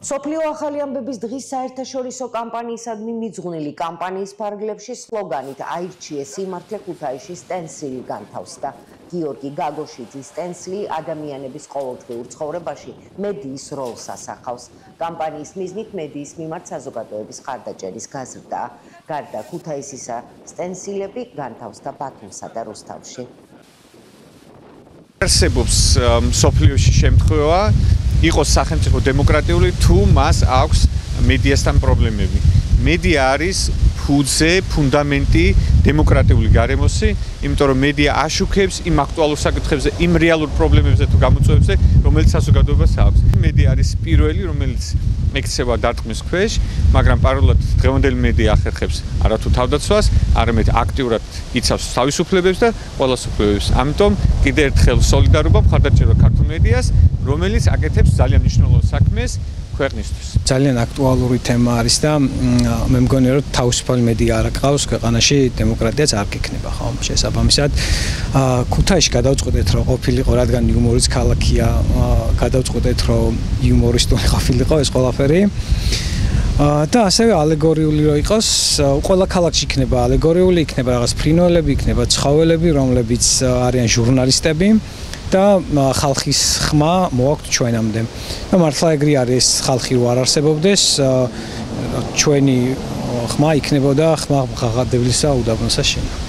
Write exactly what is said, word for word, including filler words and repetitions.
სოფლიო ახალი ამბების დღის საერთაშორისო კამპანიისადმი მიძღვნილი კამპანიის ფარგლებში სლოგანით აირჩიე სიმართლე ქუთაისში სტენსილი განთავსდა. გიორგი გაგოშიძის სტენსილი ადამიანების ყოველდღიურ ცხოვრებაში მედიის როლს ასახავს. კამპანიის მიზნით მედიის მიმართ საზოგადოების ხარდაჭერის გაზრდაა. გარდა ქუთაისისა სტენსილები განთავსდა ბათუმსა და რუსთავში. არსებობს სოფლიოში შემთხვევა იყოს სახელმწიფო დემოკრატიული თუ მას აქვს მედიასთან პრობლემები. მედია არის ფუძე, ფუნდამენტი დემოკრატიული გარემოსი, იმიტომ რომ მედია აშუქებს იმ აქტუალურ საკითხებზე, იმ რეალურ პრობლემებზე თუ გამოწვევებზე, რომელიც საზოგადოებას აქვს. მედია არის პირველი, რომელიც ექცევა დარტყმის ქვეშ, მაგრამ პარალელურად დღევანდელი მედია ახერხებს არათუ თავდაცვას, არამედ აქტიურად იცავს თავისუფლებებს და ყველასუფლებებს. ამიტომ კიდევ ერთხელ სოლიდარობა მხარდაჭერა ქართულ მედიას, რომელიც აკეთებს ძალიან მნიშვნელოვან საქმეს ქვეყნისთვის. ძალიან აქტუალური თემა არის და მე მგონია რომ თავისუფალი მედია არ აკყავს ქვეყანაში დემოკრატიაც არ გექნება ხო შესაბამისად ქუთაისში გადავწყვეტეთ რომ ყოფილიყო რადგან იუმორის ქალაქია გადავწყვეტეთ რომ იუმორისტული ყოფილიყო ეს ყველაფერი და ასევე ალეგორიული რო იყოს ყველა ქალაქში იქნება ალეგორიული იქნება რაღაც ფრინველები იქნება ცხოველები რომლებიც არიან ჟურნალისტები და ხალხის ხმა მოაქვთ ჩვენამდე. და მართლა ეგრე არის ხალხი რო არ არსებობდეს ჩვენი ხმა იქნებოდა ხმა ღაღადებლისა უდაბნოსა შენ.